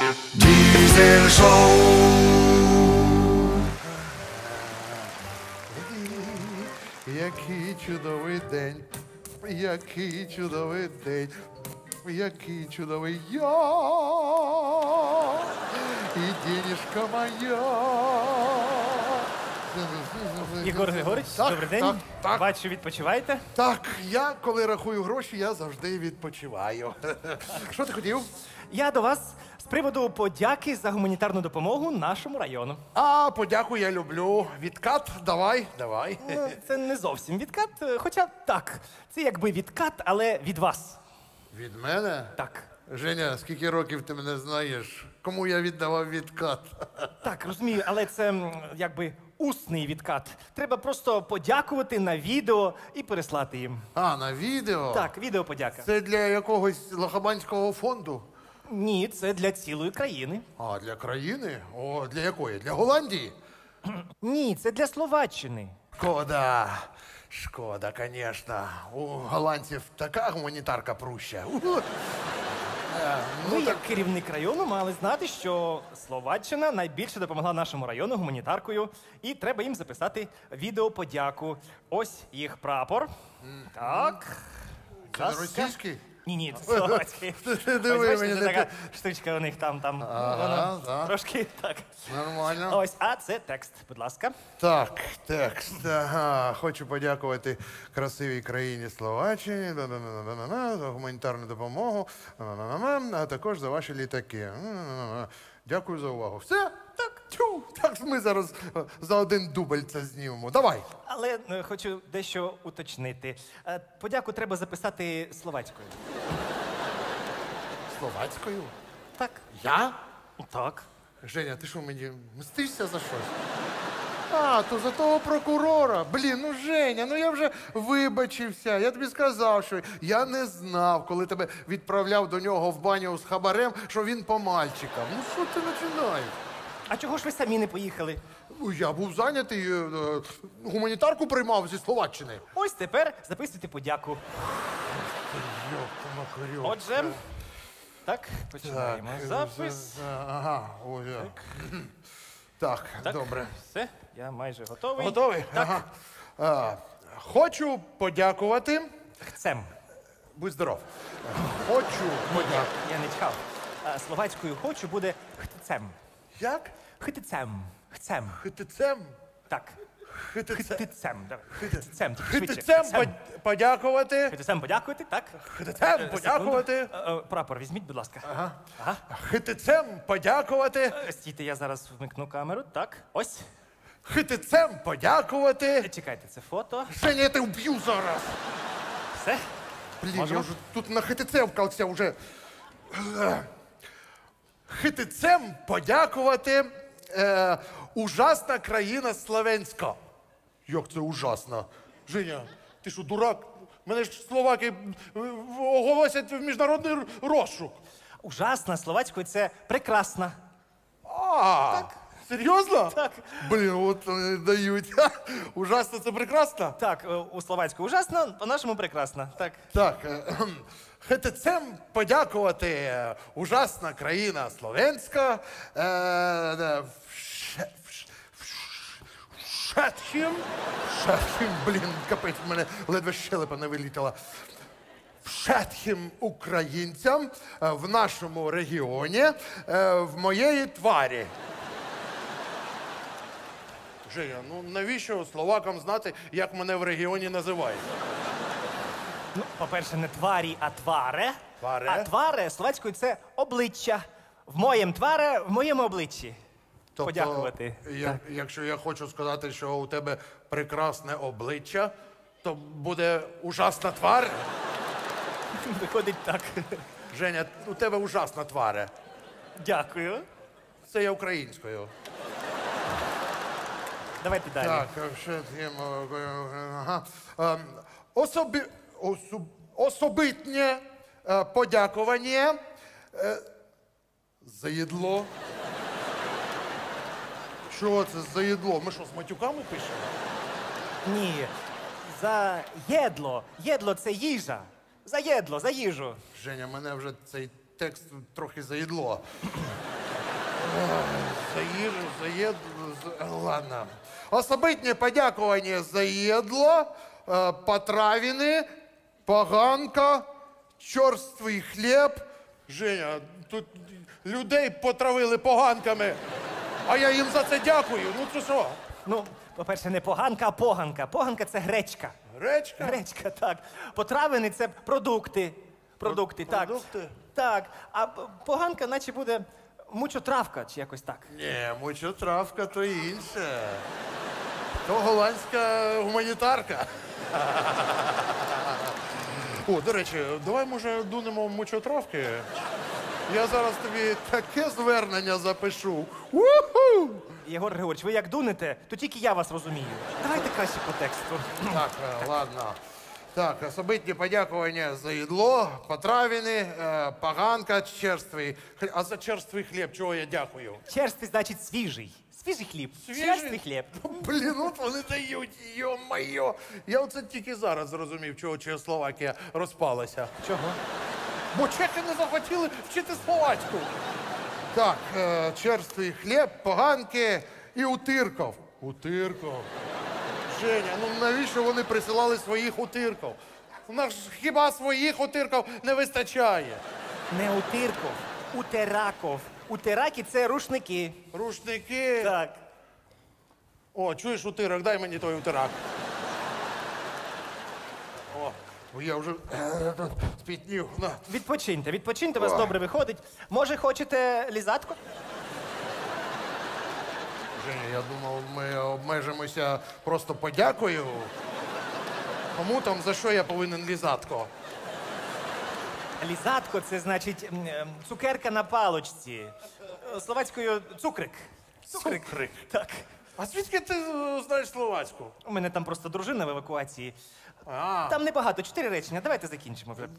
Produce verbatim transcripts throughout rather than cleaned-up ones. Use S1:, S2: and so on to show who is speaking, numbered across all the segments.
S1: Diesel Show.
S2: Який чудовий день, який чудовий день, який чудовий я, і денежка моя.
S3: Єгор Григорович,
S2: Так,
S3: добрий день.
S2: так, так.
S3: Бачу, відпочиваєте.
S2: Так, я, коли рахую гроші, я завжди відпочиваю. Що ти хотів?
S3: Я до вас з приводу подяки за гуманітарну допомогу нашому району.
S2: А, подяку я люблю. Відкат, давай, давай.
S3: Ну, це не зовсім відкат, хоча так, це якби відкат, але від вас.
S2: Від мене?
S3: Так.
S2: Женя, скільки років ти мене знаєш? Кому я віддавав відкат?
S3: Так, розумію, але це м, якби усний відкат. Треба просто подякувати на відео і переслати їм.
S2: А, на відео?
S3: Так, відео подяка.
S2: Це для якогось лохабанського фонду?
S3: Ні, це для цілої країни.
S2: А, для країни? О, для якої? Для Голландії?
S3: Ні, це для Словаччини.
S2: Шкода. Шкода, звісно. У голландців така гуманітарка пруща. Е,
S3: Ви,
S2: Ну, так,
S3: як керівник району, мали знати, що Словаччина найбільше допомогла нашому району гуманітаркою, і треба їм записати відеоподяку. Ось їх прапор. Так.
S2: це не російський?
S3: Ні, ні, це словацький.
S2: Ти диви
S3: Ось, бачите,
S2: мені,
S3: це
S2: не
S3: така
S2: ти-
S3: штучка у них там, там.
S2: Ага,
S3: воно
S2: да.
S3: Трошки так.
S2: Нормально.
S3: Ось, а це текст, будь ласка.
S2: Так, текст. Ага. Хочу подякувати красивій країні Словаччині да-да-да-да-да, за гуманітарну допомогу, а також за ваші літаки. Дякую за увагу. Все? Так, тю. Так, ми зараз е, за один дубль це знімемо. Давай.
S3: Але е, хочу дещо уточнити. Е, Подяку треба записати словацькою.
S2: Словацькою?
S3: Так.
S2: Я?
S3: Так.
S2: Женя, ти що, мені мстишся за щось? А, то за того прокурора. Блін, ну Женя, ну я вже вибачився. Я тобі сказав, що я не знав, коли тебе відправляв до нього в баню з хабарем, що він по мальчикам. Ну що ти починаєш?
S3: А чого ж ви самі не поїхали?
S2: Ну, я був зайнятий, е, е, гуманітарку приймав зі Словаччини.
S3: Ось тепер записуйте подяку.
S2: Йоп-макарьоп.
S3: Отже, так, починаємо
S2: Так,
S3: запис.
S2: за- за- Ага, ой, так. Так,
S3: Так,
S2: добре.
S3: все, я майже готовий.
S2: Готовий?
S3: Так.
S2: Ага. А, хочу подякувати.
S3: Хцем.
S2: Будь здоров. Хочу подякувати.
S3: Я не чхав. А, Словацькою хочу буде хтицем.
S2: Як?
S3: Хтицем. Хцем.
S2: Хитицем?
S3: Так.
S2: Хитицем.
S3: Хтицем. Давай. Хтицем. тільки швидше.
S2: Хитицем
S3: Хтицем.
S2: под- подякувати.
S3: Хтицем подякувати, так?
S2: Хитицем
S3: Е,
S2: подякувати.
S3: секунду. Е, е, Прапор візьміть, будь ласка.
S2: Ага.
S3: Ага.
S2: Хитицем подякувати.
S3: Е, Стійте, я зараз вмикну камеру. Так, ось.
S2: Хитицем
S3: Е,
S2: подякувати.
S3: Чекайте, це фото.
S2: Женя, я тебе вб'ю зараз.
S3: Все.
S2: Блін, я
S3: Можемо?
S2: вже тут на хитицевкався вже. Хитицем подякувати. Е, ужасна країна Словенська. Як це ужасно? Женя, ти що, дурак? Мене ж словаки е, оголосять в міжнародний р- розшук.
S3: Ужасна словацькою це прекрасна.
S2: А, серйозно?
S3: Так.
S2: Блін, от вони дають. Ха, ужасно, це прекрасно?
S3: Так, е, у словацькою ужасно, по-нашому прекрасна. Так.
S2: Так, е, кхм. Хитицем подякувати. е, Ужасна країна Словенська. Е, е, вше- вш- вш- Шетхім. Шетхім, блін, капець, в мене ледве щелепа не вилітала. Шетхім українцям е, в нашому регіоні е, в моєї тварі. Женя, ну навіщо словакам знати, як мене в регіоні називають?
S3: Ну, по-перше, не тварі, а тваре.
S2: Тваре.
S3: А тваре словацькою це обличчя. В моєм тваре, в моєму обличчі. Подякувати.
S2: Тобто, Я, якщо я хочу сказати, що у тебе прекрасне обличчя, то буде ужасна твар.
S3: Виходить так.
S2: Женя, у тебе ужасна твари.
S3: Дякую.
S2: Це я українською.
S3: Давайте далі.
S2: Так, ще є, ага. Ем, Особи, особ, особитнє е, подякування е, за їдло. Що це за їдло? Ми що, з матюками пишемо?
S3: Ні. За єдло. Єдло це їжа. За єдло, за їжу.
S2: Женя, мене вже цей текст трохи заїдло. Заїж, заєд... з- Ладно. Особитне подякування заєдло, е, потравіни, поганка, чорствий хліб. Женя, тут людей потравили поганками, а я їм за це дякую. Ну це що?
S3: Ну, по-перше, не поганка, а поганка. Поганка це гречка.
S2: Гречка?
S3: Гречка, так. Потравини це продукти. Продукти, так.
S2: Продукти?
S3: Так. А п- поганка, наче буде мучотравка, чи якось так.
S2: Ні, мочотравка то інше. То голландська гуманітарка. О, до речі, давай, може, дунемо мочотравки? Я зараз тобі таке звернення запишу. Уху!
S3: Єгор Григорович, ви як дунете, то тільки я вас розумію. Давайте краще по тексту.
S2: Так, е, ладно. Так, особитні подякування за їдло, потравини, е, поганка, черствий. хліб. А за черствий хліб чого я дякую?
S3: Черствий, значить, свіжий. Свіжий хліб.
S2: Свіжий?
S3: Черствий хліб.
S2: Блін, от вони дають, йо-майо. Я оце тільки зараз зрозумів, чого Чехословакія розпалася.
S3: Чого?
S2: Бо чехи не захотіли вчити словацьку. Так, е, черствий хліб, поганки і утирков. Утирков. Женя, ну навіщо вони присилали своїх утирков? У нас ж хіба своїх утирков не вистачає?
S3: Не утирков, утераков. Утираки це рушники.
S2: Рушники.
S3: Так.
S2: О, чуєш утирок, дай мені той утирак. О, я вже е, тут спітнів. На.
S3: Відпочиньте, відпочиньте, у вас
S2: Ой.
S3: добре виходить. Може, хочете лізатку?
S2: Женя, я думав, ми обмежимося просто подякою. Кому там, за що я повинен лізатко?
S3: Лізатко це значить м, ем, цукерка на палочці. Е, Словацькою цукрик.
S2: Цукрик.
S3: Так.
S2: А звідки ти е, знаєш словацьку?
S3: У мене там просто дружина в евакуації.
S2: А.
S3: Там небагато, чотири речення. Давайте закінчимо вже.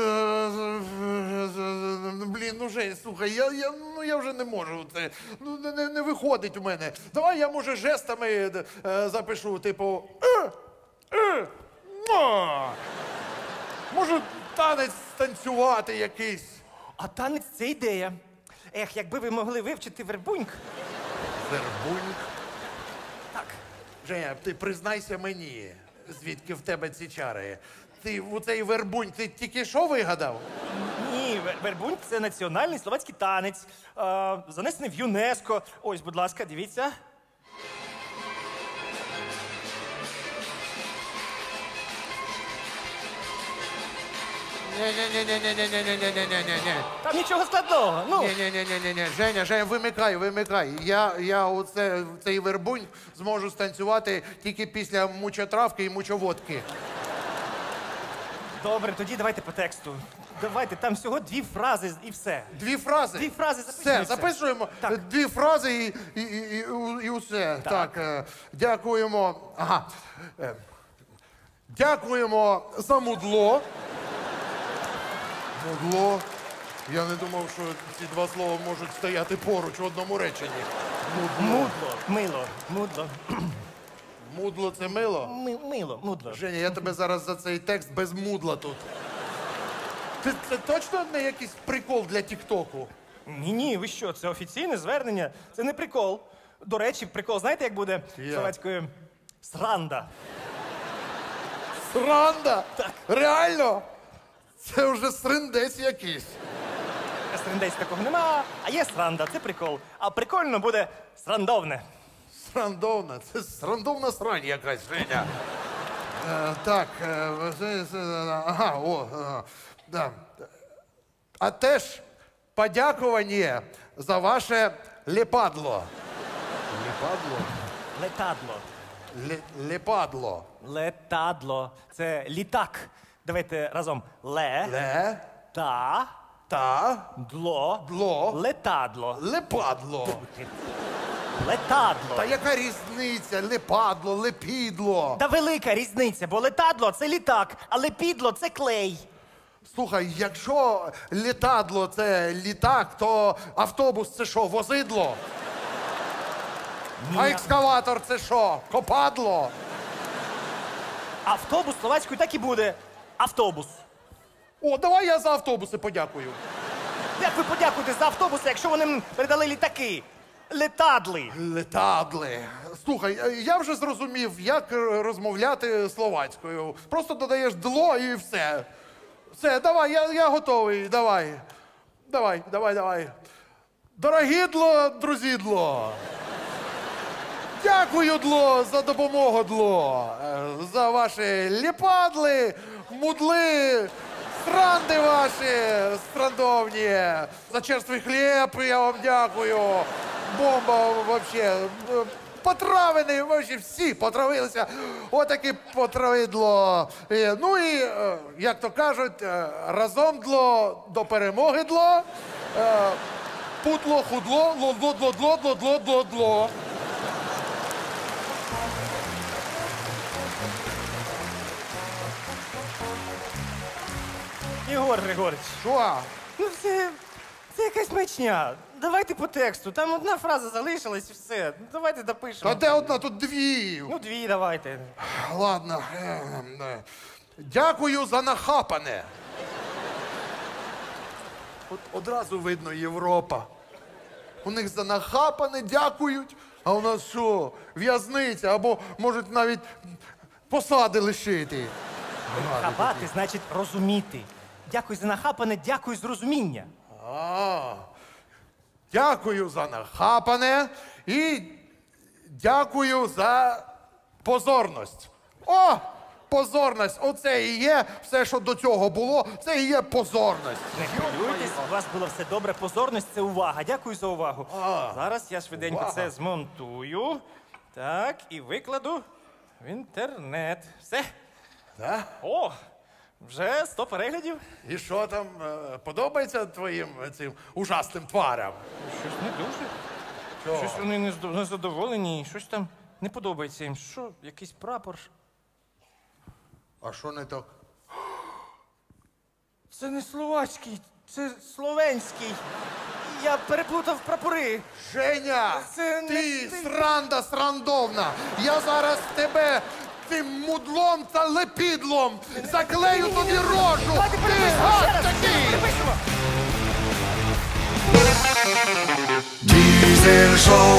S2: Блін, ну Жень, слухай, я, я, ну, я вже не можу. Це, ну, не, не- не виходить у мене. Давай я, може, жестами е, запишу, типу. Е, е, ма. Може, танець танцювати якийсь.
S3: А танець це ідея. Ех, якби ви могли вивчити вербуньк.
S2: Вербуньк.
S3: Так.
S2: Женя, ти признайся мені, звідки в тебе ці чари. Ти у цей вербунь, ти тільки що вигадав?
S3: Ні, вер- вербуньк це національний словацький танець. Е, занесений в ЮНЕСКО. Ось, будь ласка, дивіться.
S2: Ні-ні-ні-ні-ні-ні-ні-ні-ні-ні-ні-ні.
S3: Там нічого складного. Ну,
S2: Ні-ні-ні-ні-ні. Женя, Женя, вимикай, вимикай. Я, я оце, цей вербунь зможу станцювати тільки після мучотравки і мучоводки.
S3: добре, тоді давайте по тексту. Давайте, там всього дві фрази і все.
S2: Дві фрази.
S3: Дві фрази
S2: Все,
S3: записуються.
S2: записуємо.
S3: Так.
S2: Дві фрази і, і, і, і, і усе. Так, е, дякуємо. Ага. Е, Дякуємо за мудло. Мудло. Я не думав, що ці два слова можуть стояти поруч в одному реченні.
S3: Мудло. Мило. Мудло.
S2: Мудло це мило.
S3: Ми, мило, мудло.
S2: Женя, я тебе зараз за цей текст без мудла тут. Ти, це точно не якийсь прикол для Тіктоку?
S3: Ні, ні, ви що, це офіційне звернення, це не прикол. До речі, прикол, знаєте, як буде
S2: Як?
S3: словацькою? Сранда.
S2: Сранда? Так. Реально? Це вже сриндець якийсь.
S3: Срандець такого нема, а є сранда, це прикол. А прикольно буде срандовне.
S2: Срандовна. Це срандовна срань якась, Женя. Е, так, е, це- це- ага, о, ага, да. А теж подякування за ваше лепадло. Лепадло?
S3: Летадло.
S2: Ле- Лепадло.
S3: Летадло. Це літак. Давайте разом. Ле.
S2: Ле.
S3: Та.
S2: Та.
S3: Дло.
S2: Дло.
S3: Летадло.
S2: Лепадло.
S3: Летадло.
S2: Та яка різниця? Лепадло, лепідло.
S3: Та велика різниця, бо летадло це літак, а лепідло це клей.
S2: Слухай, якщо літадло це літак, то автобус це що, возидло? А екскаватор це що? Копадло?
S3: Як ви подякуєте за автобуси, якщо вони м передали літаки? Летадли.
S2: Летадли. Слухай, я вже зрозумів, як розмовляти словацькою. Просто додаєш дло і все. Все, давай, я, я готовий, давай. Давай, давай, давай. Дорогі друзідло. Дякую, дло, за допомогу, дло. Е, За ваші ліпадли, мудли, странди ваші страндовні. За черствий хліб я вам дякую. Бомба вообще. Потравини, вообще всі потравилися. Отакі потравидло. Е, Ну і, е, як то кажуть, е, разом дло до перемоги дло. Е, Путло, худло, ло-дло-дло-дло-дло-дло-дло-дло.
S3: Єгор Григорович,
S2: Що?
S3: ну це, це якась маячня. Давайте по тексту. Там одна фраза залишилась і все. Ну, давайте допишемо.
S2: Та де одна, тут дві.
S3: Ну, дві давайте.
S2: Ладно. Е, е. Дякую за нахапане. От одразу видно Європа. У них за нахапане дякують, а у нас що? В'язниця або можуть навіть посади лишити.
S3: Хапати значить розуміти. Дякую за нахапане, дякую за розуміння.
S2: А, дякую за нахапане і дякую за позорність. О! Позорність! Оце і є все, що до цього було, це і є позорність.
S3: Не хвилюйтесь, у вас було все добре. Позорність це увага. Дякую за увагу.
S2: А,
S3: Зараз я швиденько
S2: увага.
S3: це змонтую. Так, і викладу в інтернет. Все.
S2: Да?
S3: О! Вже сто переглядів.
S2: І що там, е, подобається твоїм е, цим ужасним тварям?
S3: Щось не дуже.
S2: Що?
S3: Щось вони не здо- не задоволені, щось там не подобається їм. Що, якийсь прапор?
S2: А що не так?
S3: Це не словацький, це словенський. Я переплутав прапори.
S2: Женя,
S3: Це не
S2: ти
S3: ти.
S2: сранда срандовна. Я зараз тебе цим мудлом та лепідлом заклею тобі рожу.
S3: Давайте
S2: Ти
S3: перепишемо ще
S2: гад
S3: раз.
S2: такий.
S3: Перепишемо.
S1: Diesel Show.